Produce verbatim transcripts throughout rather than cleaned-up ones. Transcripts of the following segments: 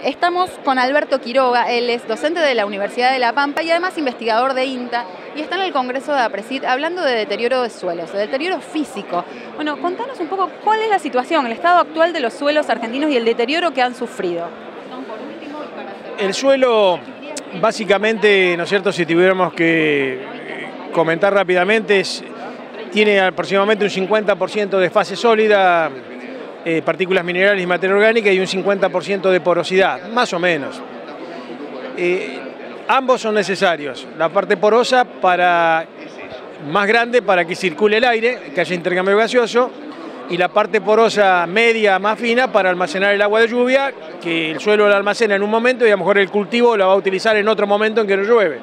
Estamos con Alberto Quiroga, él es docente de la Universidad de La Pampa y además investigador de INTA, y está en el Congreso de APRESID hablando de deterioro de suelos, de deterioro físico. Bueno, contanos un poco cuál es la situación, el estado actual de los suelos argentinos y el deterioro que han sufrido. El suelo, básicamente, ¿no es cierto?, si tuviéramos que comentar rápidamente, es, tiene aproximadamente un cincuenta por ciento de fase sólida, eh, partículas minerales y materia orgánica, y un cincuenta por ciento de porosidad, más o menos. Eh, ambos son necesarios. La parte porosa para, más grande para que circule el aire, que haya intercambio gaseoso, y la parte porosa media más fina para almacenar el agua de lluvia, que el suelo la almacena en un momento y a lo mejor el cultivo la va a utilizar en otro momento en que no llueve.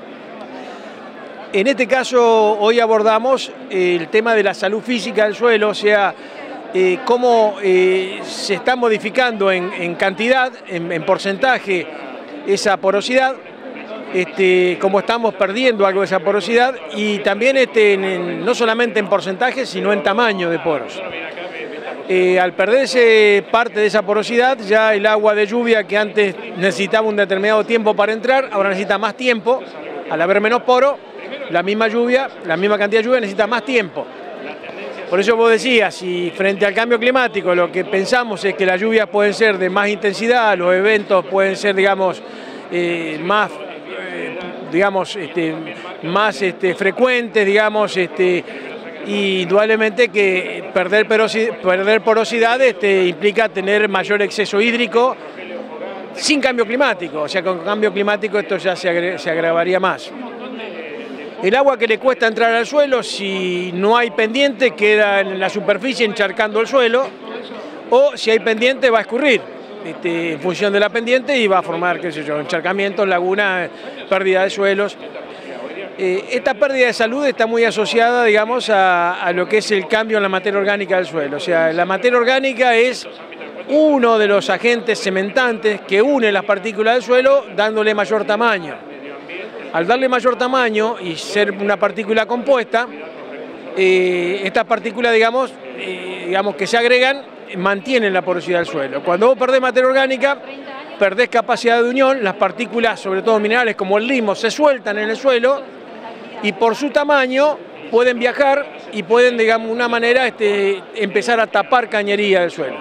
En este caso hoy abordamos el tema de la salud física del suelo, o sea, eh, cómo eh, se está modificando en, en cantidad, en, en porcentaje, esa porosidad, este, cómo estamos perdiendo algo de esa porosidad y también este, en, en, no solamente en porcentaje, sino en tamaño de poros. Eh, al perderse parte de esa porosidad, ya el agua de lluvia que antes necesitaba un determinado tiempo para entrar, ahora necesita más tiempo. Al haber menos poro, la misma lluvia, la misma cantidad de lluvia necesita más tiempo. Por eso vos decías, si frente al cambio climático lo que pensamos es que las lluvias pueden ser de más intensidad, los eventos pueden ser, digamos, eh, más, eh, digamos, este, más este, frecuentes, digamos, este, y indudablemente que perder porosidad, perder porosidad este, implica tener mayor exceso hídrico sin cambio climático, o sea, con cambio climático esto ya se, agre se agravaría más. El agua que le cuesta entrar al suelo, si no hay pendiente, queda en la superficie encharcando el suelo, o si hay pendiente va a escurrir este, en función de la pendiente y va a formar, qué sé yo, encharcamientos, lagunas, pérdida de suelos. Eh, esta pérdida de salud está muy asociada, digamos, a, a lo que es el cambio en la materia orgánica del suelo. O sea, la materia orgánica es uno de los agentes cementantes que une las partículas del suelo dándole mayor tamaño. Al darle mayor tamaño y ser una partícula compuesta, eh, estas partículas, digamos, eh, digamos, que se agregan, mantienen la porosidad del suelo. Cuando vos perdés materia orgánica, perdés capacidad de unión, las partículas, sobre todo minerales como el limo, se sueltan en el suelo y por su tamaño pueden viajar y pueden, digamos, de una manera este, empezar a tapar cañería del suelo.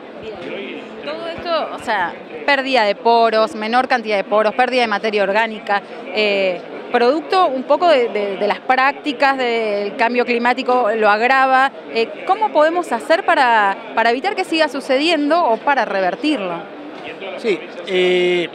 Todo esto, o sea, pérdida de poros, menor cantidad de poros, pérdida de materia orgánica, eh, producto un poco de, de, de las prácticas del cambio climático lo agrava. Eh, ¿Cómo podemos hacer para, para evitar que siga sucediendo o para revertirlo? Sí, eh,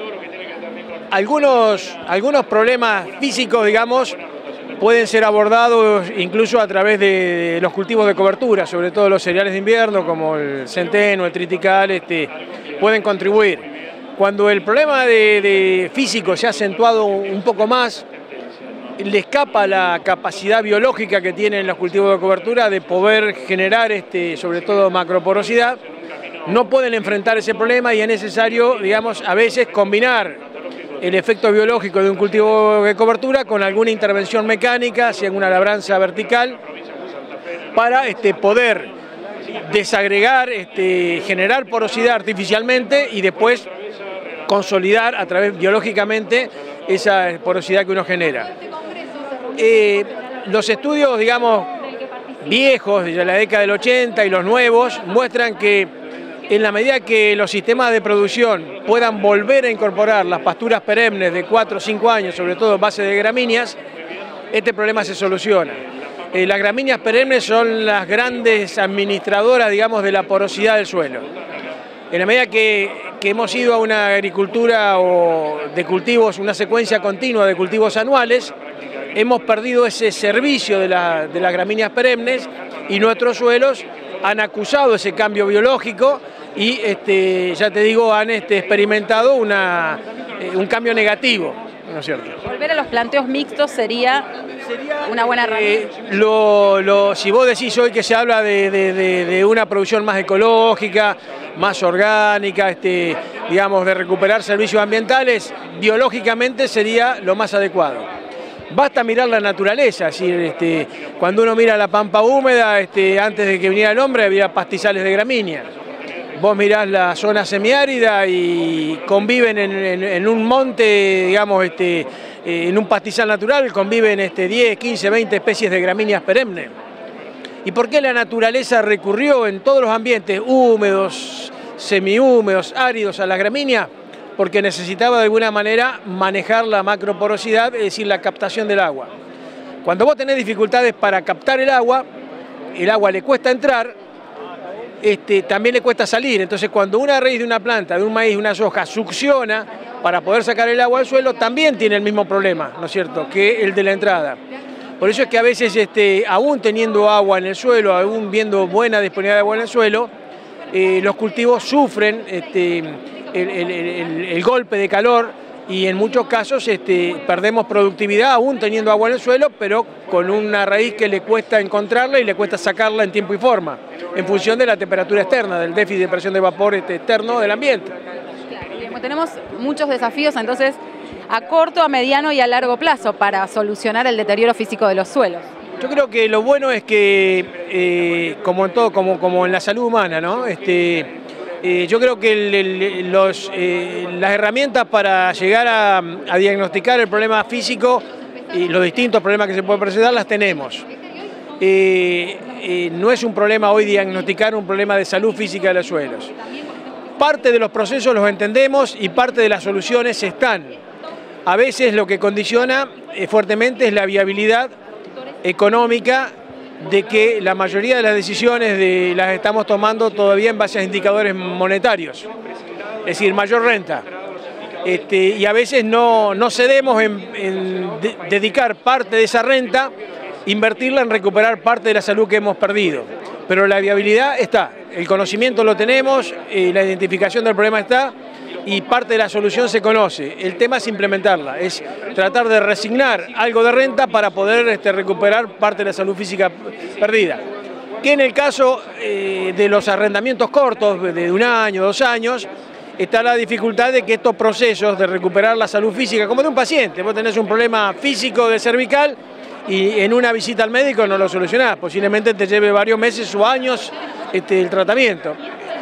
algunos, algunos problemas físicos, digamos, pueden ser abordados incluso a través de los cultivos de cobertura, sobre todo los cereales de invierno como el centeno, el triticale, este, pueden contribuir. Cuando el problema de, de físico se ha acentuado un poco más, le escapa la capacidad biológica que tienen los cultivos de cobertura de poder generar, este, sobre todo, macroporosidad. No pueden enfrentar ese problema y es necesario, digamos, a veces combinar el efecto biológico de un cultivo de cobertura con alguna intervención mecánica, si en una labranza vertical, para este, poder desagregar, este, generar porosidad artificialmente y después consolidar a través biológicamente esa porosidad que uno genera. Eh, los estudios, digamos, viejos de la década del ochenta y los nuevos muestran que en la medida que los sistemas de producción puedan volver a incorporar las pasturas perennes de cuatro o cinco años, sobre todo en base de gramíneas, este problema se soluciona. Eh, las gramíneas perennes son las grandes administradoras, digamos, de la porosidad del suelo. En la medida que, que hemos ido a una agricultura o de cultivos, una secuencia continua de cultivos anuales, hemos perdido ese servicio de, la, de las gramíneas perennes y nuestros suelos han acusado ese cambio biológico y, este, ya te digo, han este, experimentado una, eh, un cambio negativo, ¿no es cierto? Volver a los planteos mixtos sería, sería una buena herramienta. Eh, lo, lo, si vos decís hoy que se habla de, de, de, de una producción más ecológica, más orgánica, este, digamos, de recuperar servicios ambientales, biológicamente sería lo más adecuado. Basta mirar la naturaleza, es decir, este, cuando uno mira la pampa húmeda, este, antes de que viniera el hombre había pastizales de gramínea. vos mirás la zona semiárida y conviven en, en, en un monte, digamos, este, en un pastizal natural, conviven este, diez, quince, veinte especies de gramíneas perennes. ¿Y por qué la naturaleza recurrió en todos los ambientes húmedos, semihúmedos, áridos a las gramíneas? Porque necesitaba de alguna manera manejar la macroporosidad, es decir, la captación del agua. Cuando vos tenés dificultades para captar el agua, el agua le cuesta entrar, este, también le cuesta salir. Entonces, cuando una raíz de una planta, de un maíz, de una soja, succiona para poder sacar el agua al suelo, también tiene el mismo problema, ¿no es cierto?, que el de la entrada. Por eso es que a veces, este, aún teniendo agua en el suelo, aún viendo buena disponibilidad de agua en el suelo, eh, los cultivos sufren este, el, el, el, el golpe de calor y en muchos casos este, perdemos productividad aún teniendo agua en el suelo, pero con una raíz que le cuesta encontrarla y le cuesta sacarla en tiempo y forma, en función de la temperatura externa, del déficit de presión de vapor este, externo del ambiente. Claro, tenemos muchos desafíos, entonces, a corto, a mediano y a largo plazo para solucionar el deterioro físico de los suelos. Yo creo que lo bueno es que, eh, como en todo, como, como en la salud humana, ¿no? Este, eh, yo creo que el, el, los, eh, las herramientas para llegar a, a diagnosticar el problema físico y los distintos problemas que se pueden presentar las tenemos. Eh, eh, no es un problema hoy diagnosticar un problema de salud física de los suelos. Parte de los procesos los entendemos y parte de las soluciones están. A veces lo que condiciona eh, fuertemente es la viabilidad económica de que la mayoría de las decisiones de, las estamos tomando todavía en base a indicadores monetarios, es decir, mayor renta. Este, y a veces no, no cedemos en, en de, dedicar parte de esa renta, invertirla en recuperar parte de la salud que hemos perdido. Pero la viabilidad está, el conocimiento lo tenemos, eh, la identificación del problema está, y parte de la solución se conoce. El tema es implementarla, es tratar de resignar algo de renta para poder este, recuperar parte de la salud física perdida. Que en el caso eh, de los arrendamientos cortos, de un año, dos años, está la dificultad de que estos procesos de recuperar la salud física, como de un paciente, vos tenés un problema físico de cervical y en una visita al médico no lo solucionás, posiblemente te lleve varios meses o años este, el tratamiento.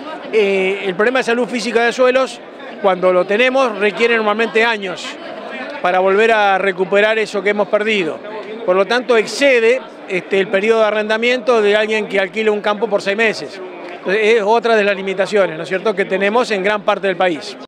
Eh, el problema de salud física de suelos, cuando lo tenemos, requiere normalmente años para volver a recuperar eso que hemos perdido. Por lo tanto, excede este, el periodo de arrendamiento de alguien que alquila un campo por seis meses. Entonces, es otra de las limitaciones, ¿no es cierto?, que tenemos en gran parte del país.